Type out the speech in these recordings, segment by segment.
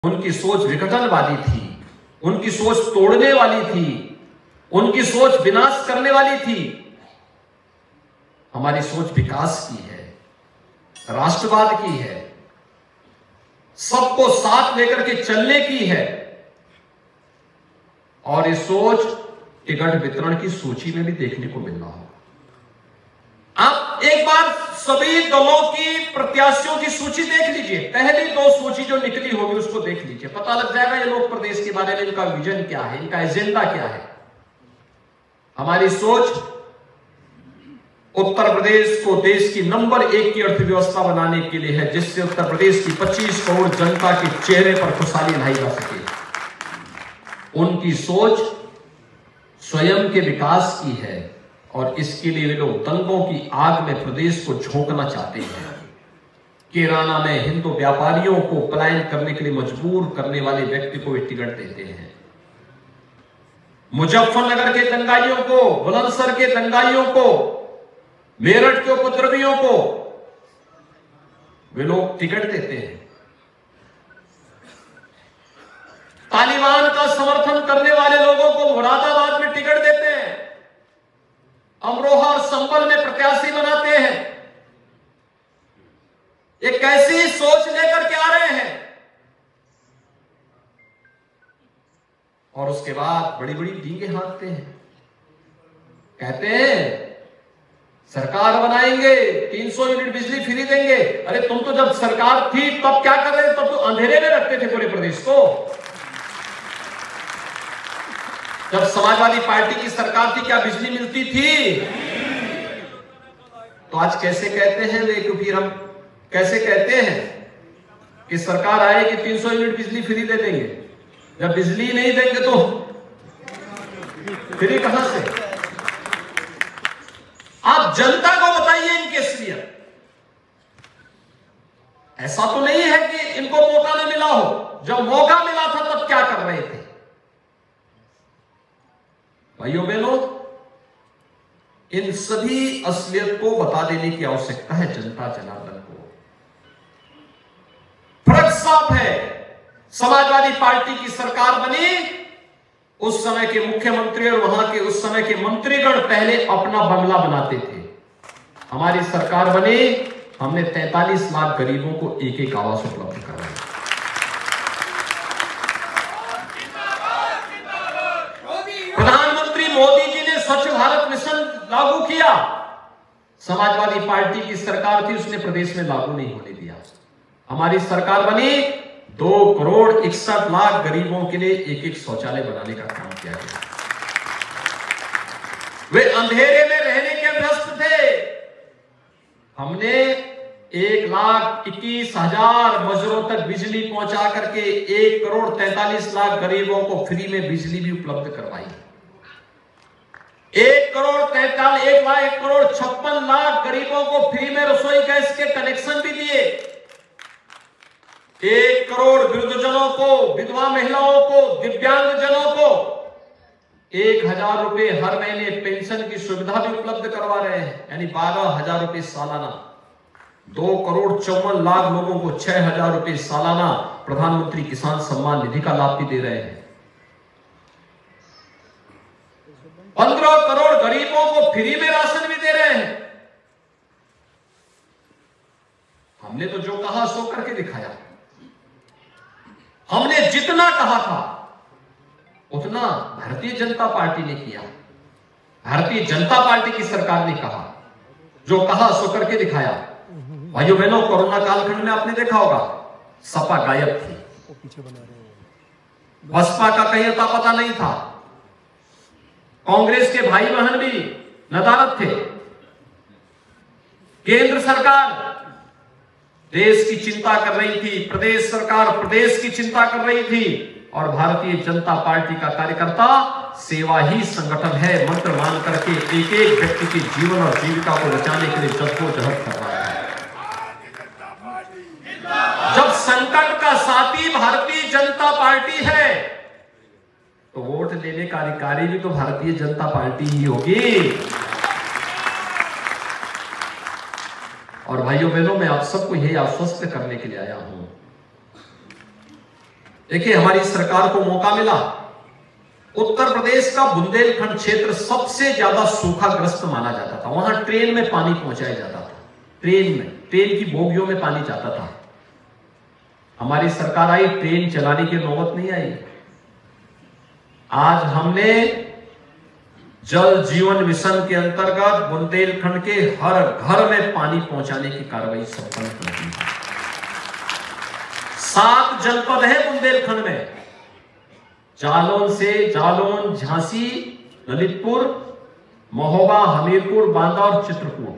उनकी सोच विघटनवादी थी, उनकी सोच तोड़ने वाली थी, उनकी सोच विनाश करने वाली थी। हमारी सोच विकास की है, राष्ट्रवाद की है, सबको साथ लेकर के चलने की है। और इस सोच टिकट वितरण की सूची में भी देखने को मिल रहा हो। आप एक बार सभी दलों की प्रत्याशियों की सूची देख लीजिए, पहली दो सूची जो निकली होगी उसको देख लीजिए, पता लग जाएगा ये लोग प्रदेश के बारे में इनका विजन क्या है, इनका एजेंडा क्या है। हमारी सोच उत्तर प्रदेश को देश की नंबर 1 की अर्थव्यवस्था बनाने के लिए है, जिससे उत्तर प्रदेश की 25 करोड़ जनता के चेहरे पर खुशहाली लाई जा सके। उनकी सोच स्वयं के विकास की है और इसके लिए वे लोग दंगों की आग में प्रदेश को झोंकना चाहते हैं। किराना में हिंदू व्यापारियों को पलायन करने के लिए मजबूर करने वाले व्यक्ति को वे टिकट देते हैं। मुजफ्फरनगर के दंगाइयों को, बुलंदशहर के दंगाइयों को, मेरठ के उपद्रवियों को वे लोग टिकट देते हैं। तालिबान का समर्थन करने वाले लोगों को मुरादाबाद में टिकट देते हैं, अमरोहा और संभल में प्रत्याशी बनाते हैं। ये कैसी सोच लेकर के आ रहे हैं। और उसके बाद बड़ी बड़ी डींगे हाँकते हैं, कहते हैं सरकार बनाएंगे, 300 यूनिट बिजली फ्री देंगे। अरे तुम तो जब सरकार थी तब क्या कर रहे थे, तब तो अंधेरे में रखते थे पूरे प्रदेश को। जब समाजवादी पार्टी की सरकार थी क्या बिजली मिलती थी? तो आज कैसे कहते हैं वे, क्योंकि हम कैसे कहते हैं कि सरकार आएगी 300 यूनिट बिजली फ्री दे देंगे, जब बिजली नहीं देंगे तो फ्री कहां से? आप जनता को बताइए इनकी असलियत। ऐसा तो नहीं है कि इनको मौका न मिला हो, जब मौका मिला था तब क्या कर रहे थे? भाइयों बहनों, इन सभी असलियत को बता देने की आवश्यकता है जनता जनार्दन को। फर्क साफ है, समाजवादी पार्टी की सरकार बनी, उस समय के मुख्यमंत्री और वहां के उस समय के मंत्रीगण पहले अपना बंगला बनाते थे। हमारी सरकार बनी, हमने 43 लाख गरीबों को एक आवास उपलब्ध कराया। प्रधानमंत्री मोदी जी ने स्वच्छ भारत मिशन लागू किया, समाजवादी पार्टी की सरकार थी, उसने प्रदेश में लागू नहीं होने दिया। हमारी सरकार बनी, 2 करोड़ 61 लाख गरीबों के लिए एक शौचालय बनाने का काम किया गया। वे अंधेरे में रहने के व्यस्त थे, हमने 1,21,000 मजदूरों तक बिजली पहुंचा करके 1 करोड़ 43 लाख गरीबों को फ्री में बिजली भी उपलब्ध करवाई। 1 करोड़ 56 लाख गरीबों को फ्री में रसोई गैस के कनेक्शन भी दिए। 1 करोड़ वृद्धजनों को, विधवा महिलाओं को, दिव्यांगजनों को 1,000 रुपए हर महीने पेंशन की सुविधा भी उपलब्ध करवा रहे हैं, यानी 12,000 रुपए सालाना। 2 करोड़ 54 लाख लोगों को 6,000 रुपए सालाना प्रधानमंत्री किसान सम्मान निधि का लाभ भी दे रहे हैं। 15 करोड़ गरीबों को फ्री में राशन भी दे रहे हैं। हमने तो जो कहा सो करके दिखाया। हमने जितना कहा था उतना भारतीय जनता पार्टी ने किया। भारतीय जनता पार्टी की सरकार ने कहा, जो कहा सो करके दिखाया। भाइयों बहनों, कोरोना कालखंड में आपने देखा होगा सपा गायब थी, बसपा का कहीं अता पता नहीं था, कांग्रेस के भाई बहन भी नदारद थे। केंद्र सरकार देश की चिंता कर रही थी, प्रदेश सरकार प्रदेश की चिंता कर रही थी, और भारतीय जनता पार्टी का कार्यकर्ता सेवा ही संगठन है मंत्र मान करके एक एक व्यक्ति के जीवन और जीविका को बचाने के लिए जद्दोजहद कर रहा है। जब संकट का साथी भारतीय जनता पार्टी है तो वोट देने का अधिकारी भी तो भारतीय जनता पार्टी ही होगी। और भाइयों बहनों, मैं आप सबको यही आश्वस्त करने के लिए आया हूं देखिए, हमारी सरकार को मौका मिला, उत्तर प्रदेश का बुंदेलखंड क्षेत्र सबसे ज्यादा सूखाग्रस्त माना जाता था। वहां ट्रेन में पानी पहुंचाया जाता था, ट्रेन की बोगियों में पानी जाता था। हमारी सरकार आई, ट्रेन चलाने की नौबत नहीं आई। आज हमने जल जीवन मिशन के अंतर्गत बुंदेलखंड के हर घर में पानी पहुंचाने की कार्रवाई संपन्न कर दी है। 7 जनपद है बुंदेलखंड में, जालौन, झांसी, ललितपुर, महोबा, हमीरपुर, बांदा और चित्रकूट।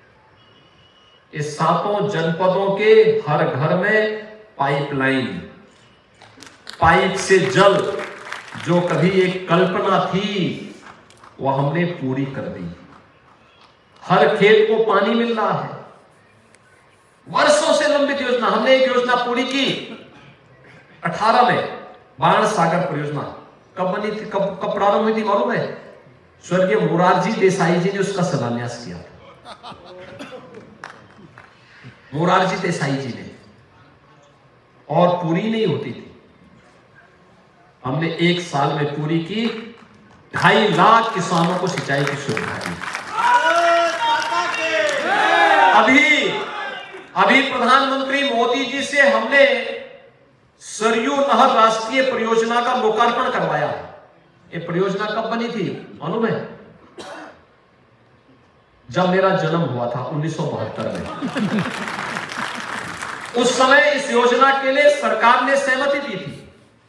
इस 7 जनपदों के हर घर में पाइपलाइन, पाइप से जल, जो कभी एक कल्पना थी वह हमने पूरी कर दी। हर खेत को पानी मिल रहा है। वर्षों से लंबित योजना, हमने एक योजना पूरी की 18 में, बाण सागर परियोजना। कब बनी थी, कब प्रारंभ हुई थी मालूम है? स्वर्गीय मोरारजी देसाई जी ने उसका शिलान्यास किया था। मोरारजी देसाई जी ने, और पूरी नहीं होती थी। हमने 1 साल में पूरी की, 2.5 लाख किसानों को सिंचाई की सुविधा दी। अभी प्रधानमंत्री मोदी जी से हमने सरयू नहर राष्ट्रीय परियोजना का लोकार्पण करवाया है। ये परियोजना कब बनी थी मालूम है? जब मेरा जन्म हुआ था 1972 में। उस समय इस योजना के लिए सरकार ने सहमति दी थी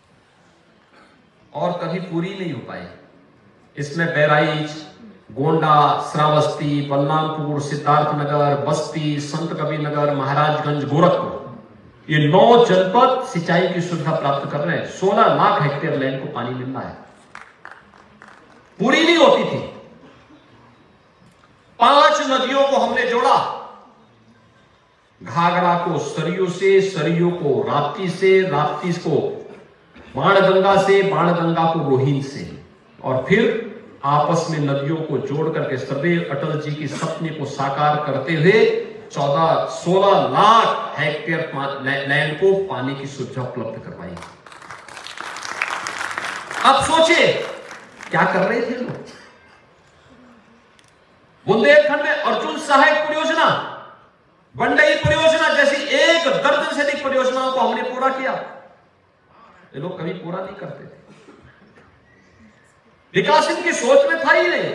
और कभी पूरी नहीं हो पाई। इसमें बहराइच, गोंडा, श्रावस्ती, बलरामपुर, सिद्धार्थनगर, बस्ती, संत कबीर नगर, महाराजगंज, गोरखपुर, ये 9 जनपद सिंचाई की सुविधा प्राप्त कर रहे हैं। 16 लाख हेक्टेयर लैंड को पानी मिलना है। पूरी नहीं होती थी। 5 नदियों को हमने जोड़ा, घाघरा को सरयू से, सरयू को राप्ती से, राप्ती को बाणगंगा से, बाणगंगा को रोहिन से, और फिर आपस में नदियों को जोड़ करके सरदेव अटल जी की सपने को साकार करते हुए 16 लाख हेक्टेयर लैंड को पानी की सुविधा उपलब्ध करवाई। अब सोचिए क्या कर रहे थे लोग। बुंदेलखंड में अर्जुन सहायक परियोजना, बंडई परियोजना जैसी 1 दर्जन से अधिक परियोजनाओं को हमने पूरा किया। ये लोग कभी पूरा नहीं करते थे। विकास इनकी सोच में था ही नहीं।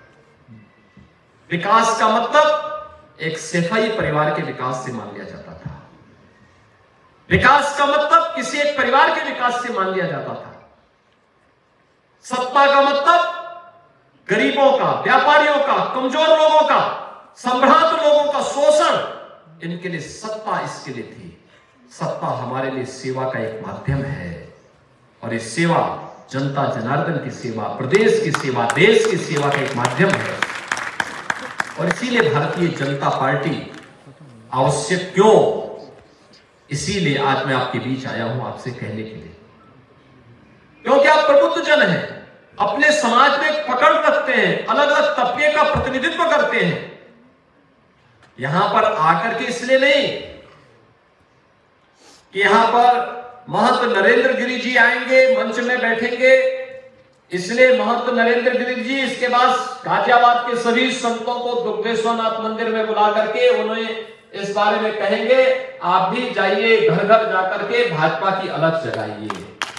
विकास का मतलब एक सिपाही परिवार के विकास से मान लिया जाता था। विकास का मतलब किसी एक परिवार के विकास से मान लिया जाता था। सत्ता का मतलब गरीबों का, व्यापारियों का, कमजोर लोगों का, संभ्रांत लोगों का शोषण, इनके लिए सत्ता इसके लिए थी। सत्ता हमारे लिए सेवा का एक माध्यम है, और ये सेवा जनता जनार्दन की सेवा, प्रदेश की सेवा, देश की सेवा का एक माध्यम है। और इसीलिए भारतीय जनता पार्टी आवश्यक क्यों, इसीलिए आज मैं आपके बीच आया हूं आपसे कहने के लिए, क्योंकि आप प्रबुद्ध जन हैं, अपने समाज में पकड़ रखते हैं, अलग अलग तबके का प्रतिनिधित्व करते हैं। यहां पर आकर के इसलिए नहीं कि यहां पर महंत नरेंद्र गिरि जी आएंगे, मंच में बैठेंगे, इसलिए महंत नरेंद्र गिरि जी इसके बाद गाजियाबाद के सभी संतों को दुग्धेश्वरनाथ मंदिर में बुला करके उन्हें इस बारे में कहेंगे, आप भी जाइए, घर घर जाकर के भाजपा की अलग जगाइए।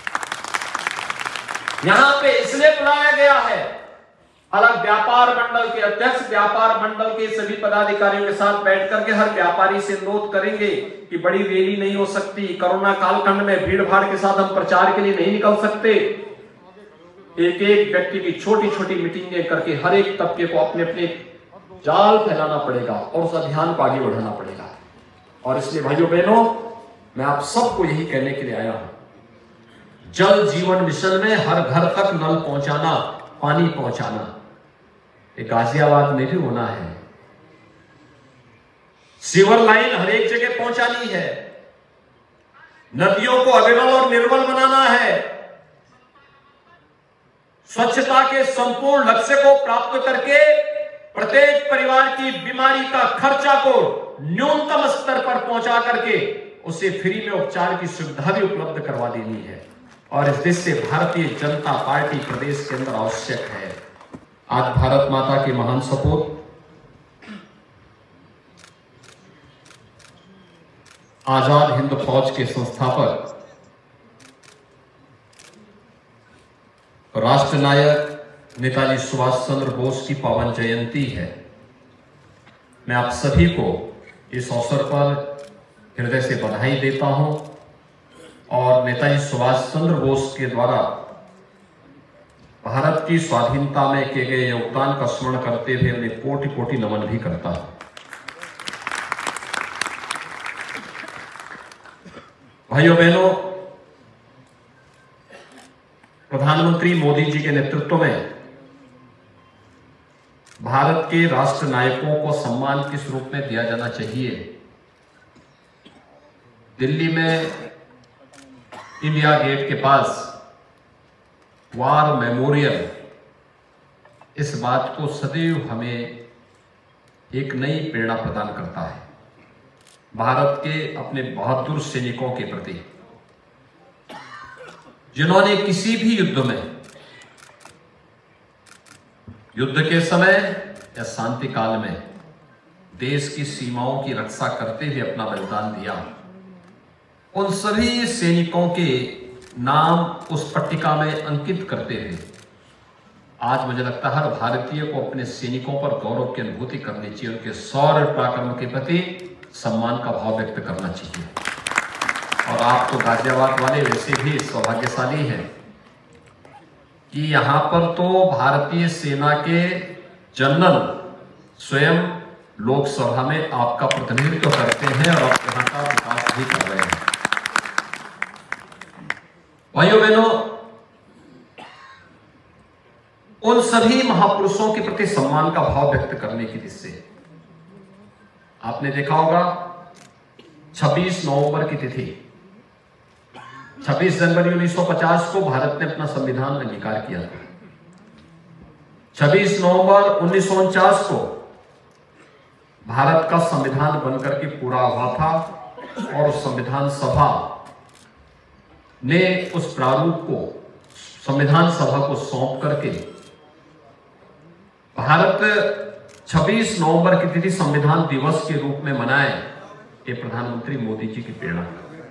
यहां पे इसलिए बुलाया गया है, अलग व्यापार मंडल के अध्यक्ष व्यापार मंडल के सभी पदाधिकारियों के साथ बैठ करके हर व्यापारी से अनुरोध करेंगे कि बड़ी रैली नहीं हो सकती, कोरोना कालखंड में भीड़ भाड़ के साथ हम प्रचार के लिए नहीं निकल सकते। एक एक व्यक्ति की छोटी छोटी मीटिंगें करके हर एक तबके को अपने अपने जाल फैलाना पड़ेगा और उस अभियान को आगे बढ़ाना पड़ेगा। और इसलिए भाइयों बहनों, मैं आप सबको यही कहने के लिए आया हूं, जल जीवन मिशन में हर घर तक नल पहुंचाना, पानी पहुंचाना, ये गाजियाबाद में भी होना है। सीवर लाइन हर एक जगह पहुंचानी है, नदियों को अविरल और निर्मल बनाना है, स्वच्छता के संपूर्ण लक्ष्य को प्राप्त करके प्रत्येक परिवार की बीमारी का खर्चा को न्यूनतम स्तर पर पहुंचा करके उसे फ्री में उपचार की सुविधा भी उपलब्ध करवा देनी है और इस दृष्टि से भारतीय जनता पार्टी प्रदेश के अंदर आवश्यक है। आज भारत माता के महान सपूत आजाद हिंद फौज के संस्थापक राष्ट्र नायक नेताजी सुभाष चंद्र बोस की पावन जयंती है। मैं आप सभी को इस अवसर पर हृदय से बधाई देता हूं और नेताजी सुभाष चंद्र बोस के द्वारा भारत की स्वाधीनता में किए गए योगदान का स्मरण करते हुए उन्हें कोटि कोटि नमन भी करता हूं। भाइयों बहनों, प्रधानमंत्री मोदी जी के नेतृत्व में भारत के राष्ट्र नायकों को सम्मान किस रूप में दिया जाना चाहिए, दिल्ली में इंडिया गेट के पास वार मेमोरियल इस बात को सदैव हमें एक नई प्रेरणा प्रदान करता है भारत के अपने बहादुर सैनिकों के प्रति, जिन्होंने किसी भी युद्ध में, युद्ध के समय या शांति काल में देश की सीमाओं की रक्षा करते हुए अपना बलिदान दिया। उन सभी सैनिकों के नाम उस पट्टिका में अंकित करते हुए आज मुझे लगता है हर भारतीय को अपने सैनिकों पर गौरव की अनुभूति करनी चाहिए, उनके शौर्य पराक्रम के प्रति सम्मान का भाव व्यक्त करना चाहिए। और आप तो गाजियाबाद वाले वैसे भी सौभाग्यशाली हैं कि यहां पर तो भारतीय सेना के जनरल स्वयं लोकसभा में आपका प्रतिनिधित्व करते हैं और आप यहां का विकास भी कर रहे हैं। भाइयों बहनों, उन सभी महापुरुषों के प्रति सम्मान का भाव व्यक्त करने की दृष्टि से आपने देखा होगा 26 नवंबर की तिथि, 26 जनवरी 1950 को भारत ने अपना संविधान अंगीकार किया था। 26 नवंबर 1949 को भारत का संविधान बनकर के पूरा हुआ था और संविधान सभा ने उस प्रारूप को संविधान सभा को सौंप करके भारत 26 नवंबर की तिथि संविधान दिवस के रूप में मनाए। ये प्रधानमंत्री मोदी जी की प्रेरणा।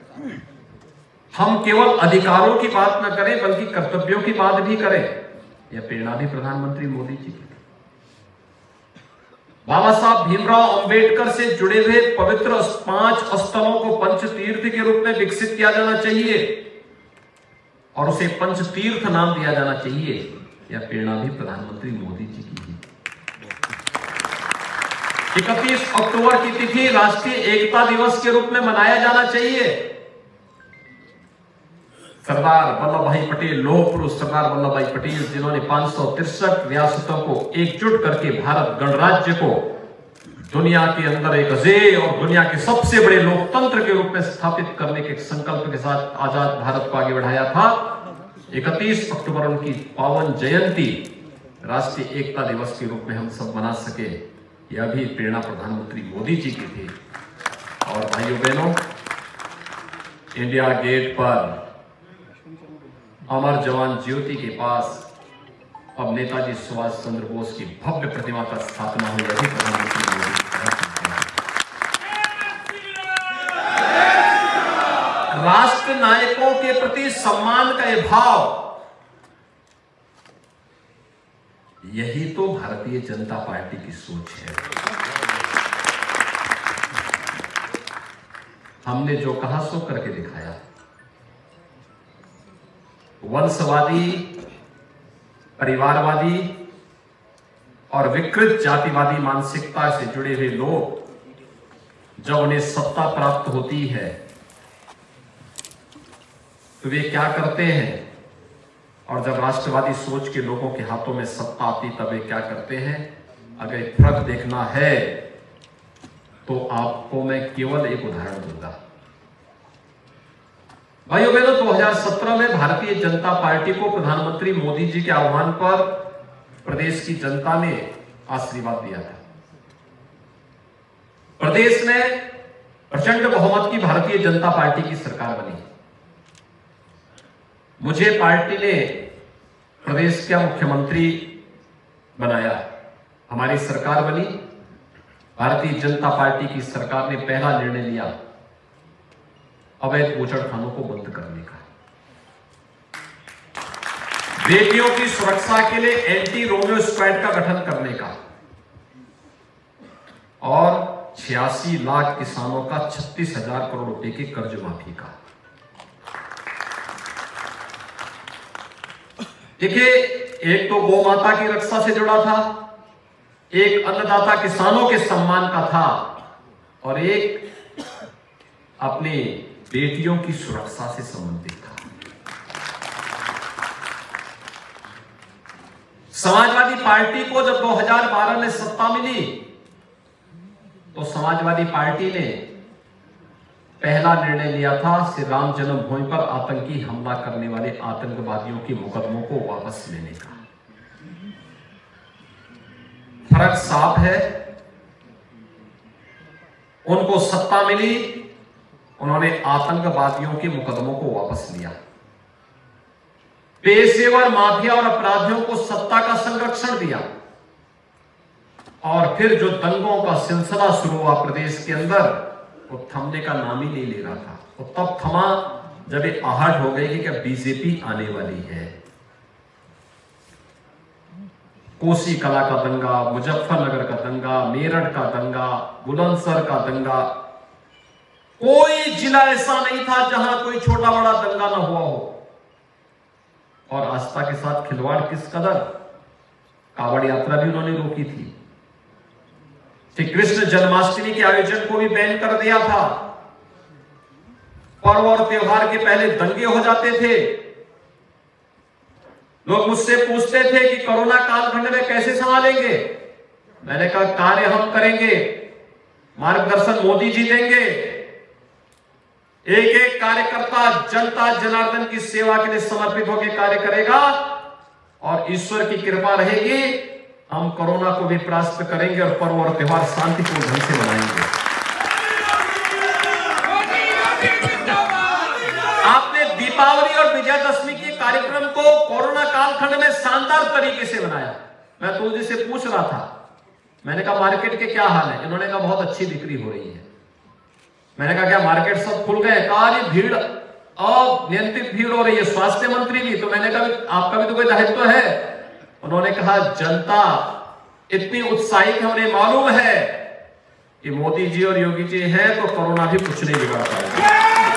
हम केवल अधिकारों की बात न करें बल्कि कर्तव्यों की बात भी करें, यह प्रेरणा भी प्रधानमंत्री मोदी जी की। बाबा साहब भीमराव अंबेडकर से जुड़े हुए पवित्र 5 स्थलों को पंच तीर्थ के रूप में विकसित किया जाना चाहिए और उसे पंच तीर्थ नाम दिया जाना चाहिए, यह प्रेरणा भी प्रधानमंत्री मोदी जी की है। 31 अक्टूबर की तिथि राष्ट्रीय एकता दिवस के रूप में मनाया जाना चाहिए। सरदार वल्लभ भाई पटेल, लौह पुरुष सरदार वल्लभ भाई पटेल, जिन्होंने 563 रियासतों को एकजुट करके भारत गणराज्य को दुनिया के अंदर एक अजेय और दुनिया के सबसे बड़े लोकतंत्र के रूप में स्थापित करने के संकल्प के साथ आजाद भारत को आगे बढ़ाया था। 31 अक्टूबर उनकी पावन जयंती राष्ट्रीय एकता दिवस के रूप में हम सब मना सके, यह भी प्रेरणा प्रधानमंत्री मोदी जी की थी। और भाइयों बहनों, इंडिया गेट पर अमर जवान ज्योति के पास अब नेताजी सुभाष चंद्र बोस की भव्य प्रतिमा का स्थापना हुई। यही प्रधानमंत्री मोदी राष्ट्र नायकों के प्रति सम्मान का यह भाव, यही तो भारतीय जनता पार्टी की सोच है। हमने जो कहा सो करके दिखाया। वंशवादी, परिवारवादी और विकृत जातिवादी मानसिकता से जुड़े हुए लोग जब उन्हें सत्ता प्राप्त होती है तो वे क्या करते हैं, और जब राष्ट्रवादी सोच के लोगों के हाथों में सत्ता आती तब वे क्या करते हैं। अगर फर्क देखना है तो आपको मैं केवल एक उदाहरण दूंगा। भाइयों बहनों, 2017 में भारतीय जनता पार्टी को प्रधानमंत्री मोदी जी के आह्वान पर प्रदेश की जनता ने आशीर्वाद दिया था। प्रदेश में प्रचंड बहुमत की भारतीय जनता पार्टी की सरकार बनी। मुझे पार्टी ने प्रदेश का मुख्यमंत्री बनाया, हमारी सरकार बनी। भारतीय जनता पार्टी की सरकार ने पहला निर्णय लिया अवैध बूचड़खानों को बंद करने का, बेटियों की सुरक्षा के लिए एंटी रोमियो स्क्वाड का गठन करने का, और 86 लाख किसानों का 36,000 करोड़ रुपए के कर्ज माफी का। देखिए, एक तो गौ माता की रक्षा से जुड़ा था, एक अन्नदाता किसानों के सम्मान का था, और एक अपनी बेटियों की सुरक्षा से संबंधित था। समाजवादी पार्टी को जब 2012 में सत्ता मिली तो समाजवादी पार्टी ने पहला निर्णय लिया था श्री राम जन्मभूमि पर आतंकी हमला करने वाले आतंकवादियों के मुकदमों को वापस लेने का। फर्क साफ है, उनको सत्ता मिली, उन्होंने आतंकवादियों के मुकदमों को वापस लिया, पेशेवर माफिया और अपराधियों को सत्ता का संरक्षण दिया, और फिर जो दंगों का सिलसिला शुरू हुआ प्रदेश के अंदर, वो थमने का नाम ही नहीं ले रहा था। वो तब थमा जब ये आहट हो गई कि क्या बीजेपी आने वाली है। कोसी कला का दंगा, मुजफ्फरनगर का दंगा, मेरठ का दंगा, बुलंदशहर का दंगा, कोई जिला ऐसा नहीं था जहां कोई छोटा बड़ा दंगा ना हुआ हो। और आस्था के साथ खिलवाड़ किस कदर, कावड़ यात्रा भी उन्होंने रोकी थी, श्री कृष्ण जन्माष्टमी के आयोजन को भी बैन कर दिया था। पर्व और त्योहार के पहले दंगे हो जाते थे। लोग मुझसे पूछते थे कि कोरोना कालखंड में कैसे संभालेंगे। मैंने कहा कार्य हम करेंगे, मार्गदर्शन मोदी जी देंगे। एक एक कार्यकर्ता जनता जनार्दन की सेवा के लिए समर्पित होकर कार्य करेगा, और ईश्वर की कृपा रहेगी, हम कोरोना को भी परास्त करेंगे और पर्व और त्योहार शांतिपूर्ण ढंग से मनाएंगे। आपने दीपावली और विजयादशमी के कार्यक्रम को कोरोना कालखंड में शानदार तरीके से बनाया। मैं तुलसी से पूछ रहा था, मैंने कहा मार्केट के क्या हाल है। इन्होंने कहा बहुत अच्छी बिक्री हो रही है। मैंने कहा क्या मार्केट सब खुल गए? कहा ये भीड़ और नियंत्रित भीड़ हो रही है, स्वास्थ्य मंत्री भी। तो मैंने कहा आपका भी तो कोई दायित्व है। उन्होंने कहा जनता इतनी उत्साहित है, उन्हें मालूम है कि मोदी जी और योगी जी हैं तो कोरोना भी कुछ नहीं बिगाड़ पाएगा।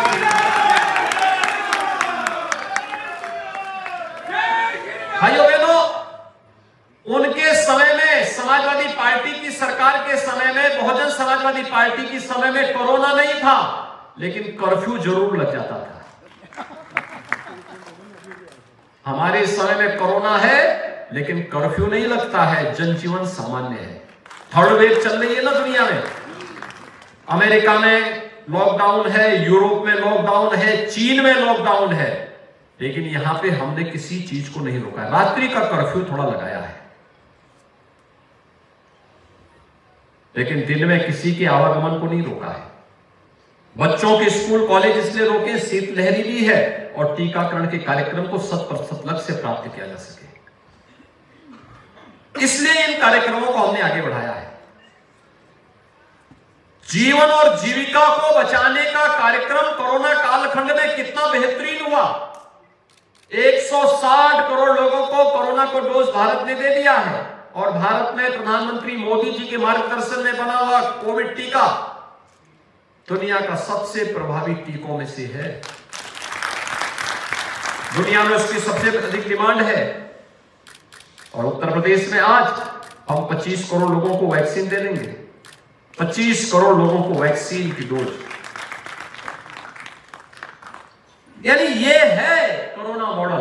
भाइयों बहनों, उनके समय में समाजवादी पार्टी की सरकार के समय में, बहुजन समाजवादी पार्टी की समय में कोरोना नहीं था, लेकिन कर्फ्यू जरूर लग जाता था। हमारे समय में कोरोना है लेकिन कर्फ्यू नहीं लगता है, जनजीवन सामान्य है। थर्ड वेव चल रही है ना दुनिया में। अमेरिका में लॉकडाउन है, यूरोप में लॉकडाउन है, चीन में लॉकडाउन है, लेकिन यहां पे हमने किसी चीज को नहीं रोका है। रात्रि का कर्फ्यू थोड़ा लगाया है, लेकिन दिन में किसी के आवागमन को नहीं रोका है। बच्चों के स्कूल कॉलेज इसलिए रोके, शीतलहरी भी है और टीकाकरण के कार्यक्रम को 100% लक्ष्य से प्राप्त किया जा सके, इसलिए इन कार्यक्रमों को हमने आगे बढ़ाया है। जीवन और जीविका को बचाने का कार्यक्रम कोरोना कालखंड में कितना बेहतरीन हुआ। 160 करोड़ लोगों को कोरोना को डोज भारत ने दे दिया है, और भारत में प्रधानमंत्री मोदी जी के मार्गदर्शन में बना हुआ कोविड टीका दुनिया का सबसे प्रभावी टीकों में से है। दुनिया में उसकी सबसे अधिक डिमांड है, और उत्तर प्रदेश में आज हम 25 करोड़ लोगों को वैक्सीन दे देंगे। 25 करोड़ लोगों को वैक्सीन की डोज, यानी ये है कोरोना मॉडल।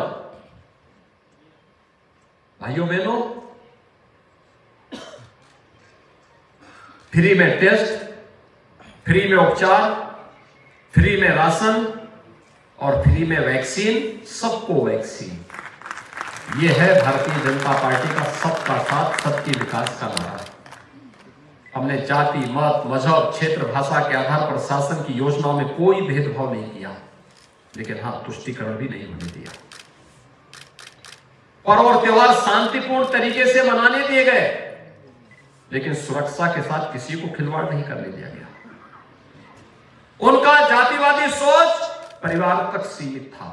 भाइयों बहनों, फ्री में टेस्ट, फ्री में उपचार, फ्री में राशन और फ्री में वैक्सीन, सबको वैक्सीन। यह है भारतीय जनता पार्टी का सबका साथ सबके विकास का नारा। हमने जाति, मत, मजहब, क्षेत्र, भाषा के आधार पर शासन की योजनाओं में कोई भेदभाव नहीं किया, लेकिन हाँ, तुष्टीकरण भी नहीं होने दिया। पर्व और त्योहार शांतिपूर्ण तरीके से मनाने दिए गए, लेकिन सुरक्षा के साथ किसी को खिलवाड़ नहीं करने दिया गया। उनका जातिवादी सोच परिवार तक सीमित था।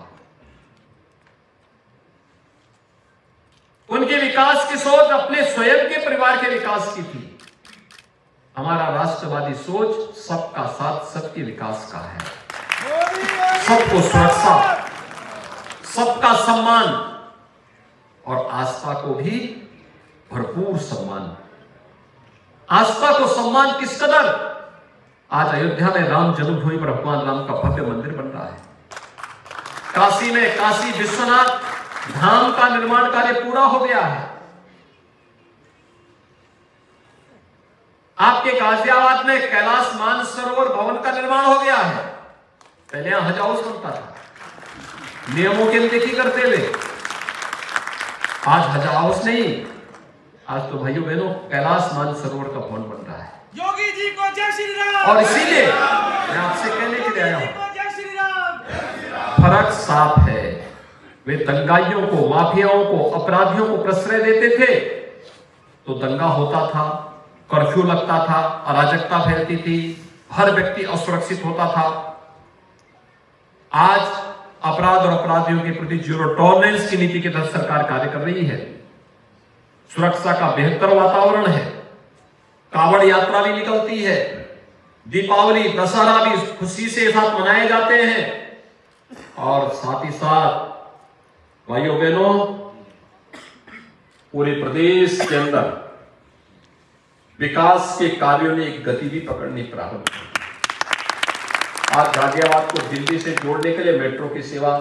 उनके विकास की सोच अपने स्वयं के परिवार के विकास की थी। हमारा राष्ट्रवादी सोच सबका साथ, सबके विकास का है। सबको सुरक्षा, सबका सम्मान और आस्था को भी भरपूर सम्मान। आस्था को सम्मान किस कदर? आज अयोध्या में राम जन्मभूमि पर भगवान राम का भव्य मंदिर बन रहा है। काशी में काशी विश्वनाथ धाम का निर्माण कार्य पूरा हो गया है। आपके गाजियाबाद में कैलाश मानसरोवर भवन का निर्माण हो गया है। पहले यहां हज हाउस बनता था, नियमों की अनदेखी करते हुए। आज हज हाउस नहीं, आज तो भाइयों बहनों कैलाश मानसरोवर का भवन बन रहा है। योगी जी को जय श्री राम। और इसीलिए मैं आपसे कहने के लिए आया हूं, जय श्री राम। फर्क साफ है। वे दंगाइयों को, माफियाओं को, अपराधियों को प्रश्रय देते थे तो दंगा होता था, कर्फ्यू लगता था, अराजकता फैलती थी, हर व्यक्ति असुरक्षित होता था। आज अपराध और अपराधियों के प्रति जीरो टॉलरेंस की नीति के तहत सरकार कार्य कर रही है। सुरक्षा का बेहतर वातावरण है। कांवड़ यात्रा भी निकलती है। दीपावली, दशहरा भी खुशी से साथ मनाए जाते हैं। और साथ ही साथ भाइयों बहनों, पूरे प्रदेश के अंदर विकास के कार्यों ने एक गति भी पकड़नी प्रारंभ की। आज गाजियाबाद को दिल्ली से जोड़ने के लिए मेट्रो की सेवा,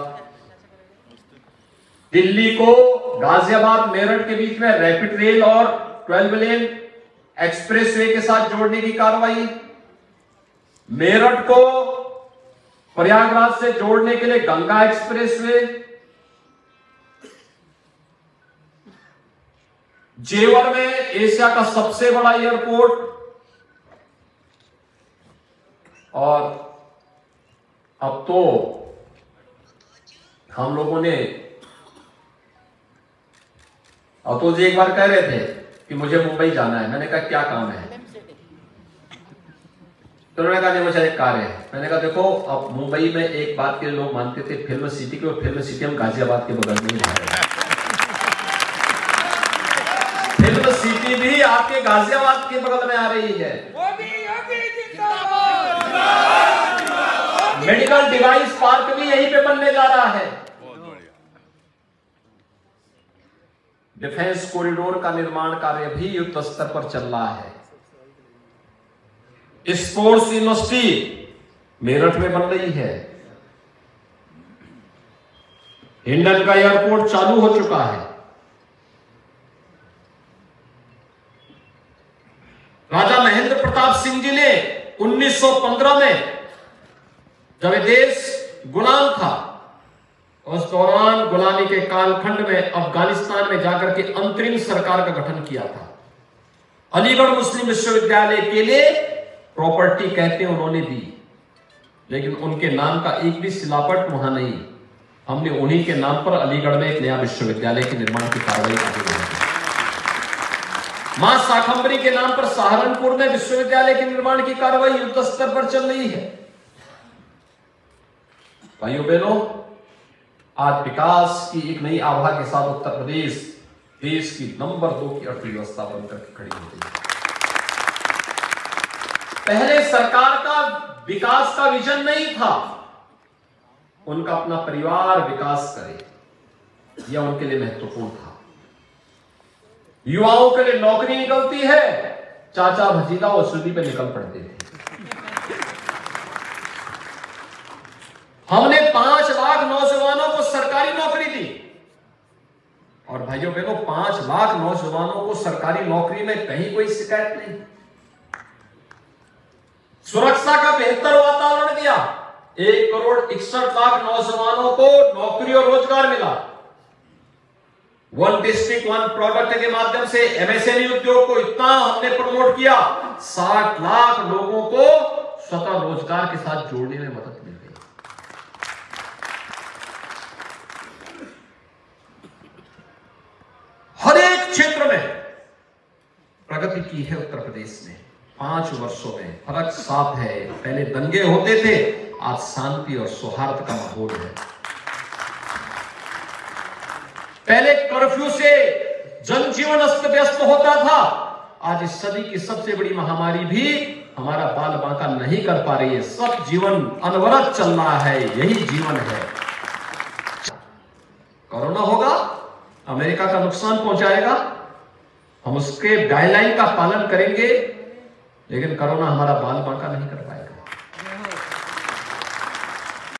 दिल्ली को गाजियाबाद मेरठ के बीच में रैपिड रेल और 12 लेन एक्सप्रेसवे के साथ जोड़ने की कार्रवाई, मेरठ को प्रयागराज से जोड़ने के लिए गंगा एक्सप्रेसवे, जेवर में एशिया का सबसे बड़ा एयरपोर्ट, और अब तो हम लोगों ने, अतुल जी एक बार कह रहे थे कि मुझे मुंबई जाना है। मैंने कहा क्या काम है? तो उन्होंने कहा नहीं, मुझे एक कार्य है। मैंने कहा देखो, अब मुंबई में एक बात के लोग मानते थे फिल्म सिटी की, और फिल्म सिटी हम गाजियाबाद के बगल में ही रह रहे हैं। फिल्म सिटी भी आपके गाजियाबाद के बगल में आ रही है। मेडिकल डिवाइस पार्क भी यहीं पे बनने जा रहा है। डिफेंस कॉरिडोर का निर्माण कार्य भी युद्ध स्तर पर चल रहा है। स्पोर्ट्स यूनिवर्सिटी मेरठ में बन रही है। हिंडन का एयरपोर्ट चालू हो चुका है। राजा महेंद्र प्रताप सिंह जी ने 1915 में, जब देश गुलाम था, उस दौरान गुलामी के कालखंड में अफगानिस्तान में जाकर के अंतरिम सरकार का गठन किया था। अलीगढ़ मुस्लिम विश्वविद्यालय के लिए प्रॉपर्टी कहते हैं उन्होंने दी, लेकिन उनके नाम का एक भी शिलापट वहां नहीं। हमने उन्हीं के नाम पर अलीगढ़ में एक नया विश्वविद्यालय के निर्माण की कार्रवाई आगे बढ़ाई। मां शाकंभरी के नाम पर सहारनपुर में विश्वविद्यालय के निर्माण की कार्रवाई युद्ध स्तर पर चल रही है। भाइयों बहनों, आज विकास की एक नई आभा के साथ उत्तर प्रदेश देश की नंबर 2 की अर्थव्यवस्था बनकर खड़ी हो गई है। पहले सरकार का विकास का विजन नहीं था, उनका अपना परिवार विकास करे, यह उनके लिए महत्वपूर्ण था। युवाओं के लिए नौकरी निकलती है, चाचा भतीजा वसूली पे निकल पड़ते थे। हमने 5 लाख नौजवानों को सरकारी नौकरी दी, और भाइयों बहनों 5 लाख नौजवानों को सरकारी नौकरी में कहीं कोई शिकायत नहीं। सुरक्षा का बेहतर वातावरण दिया। 1 करोड़ 61 लाख नौजवानों को नौकरी और रोजगार मिला। वन डिस्ट्रिक्ट वन प्रोडक्ट के माध्यम से एमएसएमई उद्योग को इतना हमने प्रमोट किया, 60 लाख लोगों को स्वतः रोजगार के साथ जोड़ने में मदद मिल गई। हर एक क्षेत्र में प्रगति की है उत्तर प्रदेश ने 5 वर्षों में। फर्क साफ है, पहले दंगे होते थे, आज शांति और सौहार्द का माहौल है। पहले कर्फ्यू से जनजीवन अस्त व्यस्त होता था, आज इस सदी की सबसे बड़ी महामारी भी हमारा बाल बांका नहीं कर पा रही है। सब जीवन अनवरत चल रहा है, यही जीवन है। कोरोना होगा, अमेरिका का नुकसान पहुंचाएगा, हम उसके गाइडलाइन का पालन करेंगे, लेकिन कोरोना हमारा बाल बांका नहीं कर पाएगा।